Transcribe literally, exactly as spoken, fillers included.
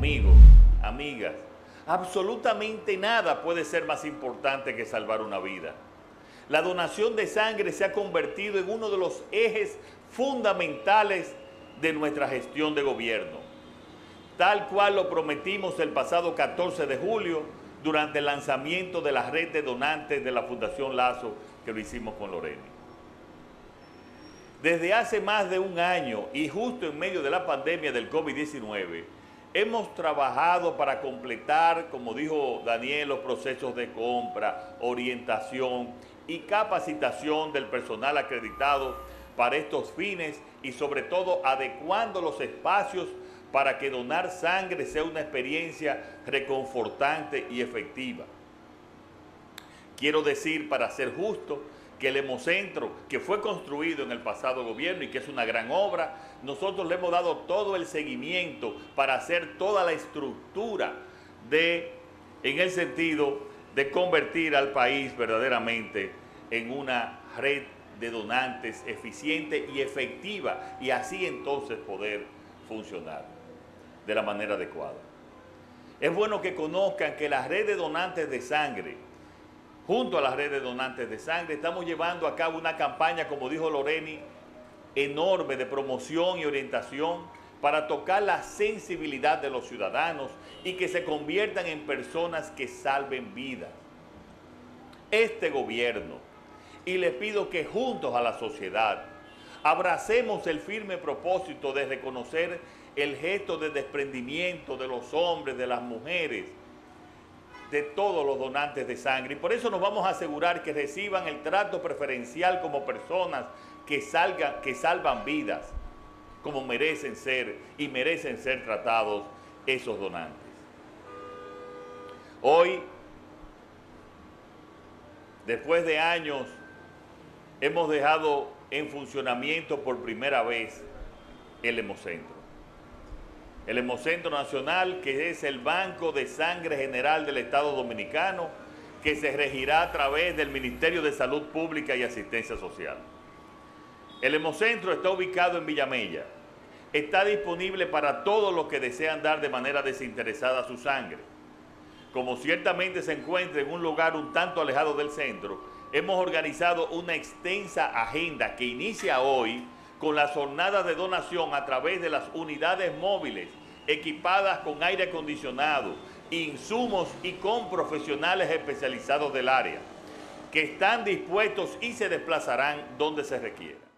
Amigos, amigas, absolutamente nada puede ser más importante que salvar una vida. La donación de sangre se ha convertido en uno de los ejes fundamentales de nuestra gestión de gobierno, tal cual lo prometimos el pasado catorce de julio durante el lanzamiento de la red de donantes de la Fundación Lazo, que lo hicimos con Loreni. Desde hace más de un año y justo en medio de la pandemia del COVID diecinueve, hemos trabajado para completar, como dijo Daniel, los procesos de compra, orientación y capacitación del personal acreditado para estos fines y sobre todo adecuando los espacios para que donar sangre sea una experiencia reconfortante y efectiva. Quiero decir, para ser justo, que el Hemocentro, que fue construido en el pasado gobierno y que es una gran obra, nosotros le hemos dado todo el seguimiento para hacer toda la estructura de, en el sentido de convertir al país verdaderamente en una red de donantes eficiente y efectiva y así entonces poder funcionar de la manera adecuada. Es bueno que conozcan que la red de donantes de sangre, junto a la red de donantes de sangre, estamos llevando a cabo una campaña, como dijo Loreni, enorme de promoción y orientación para tocar la sensibilidad de los ciudadanos y que se conviertan en personas que salven vidas. Este gobierno, y les pido que juntos a la sociedad abracemos el firme propósito de reconocer el gesto de desprendimiento de los hombres, de las mujeres, de todos los donantes de sangre. Y por eso nos vamos a asegurar que reciban el trato preferencial como personas que, salgan, que salvan vidas, como merecen ser y merecen ser tratados esos donantes. Hoy, después de años, hemos dejado en funcionamiento por primera vez el Hemocentro. El Hemocentro Nacional, que es el Banco de Sangre General del Estado Dominicano, que se regirá a través del Ministerio de Salud Pública y Asistencia Social. El Hemocentro está ubicado en Villamella. Está disponible para todos los que desean dar de manera desinteresada su sangre. Como ciertamente se encuentra en un lugar un tanto alejado del centro, hemos organizado una extensa agenda que inicia hoy con las jornadas de donación a través de las unidades móviles equipadas con aire acondicionado, insumos y con profesionales especializados del área, que están dispuestos y se desplazarán donde se requiera.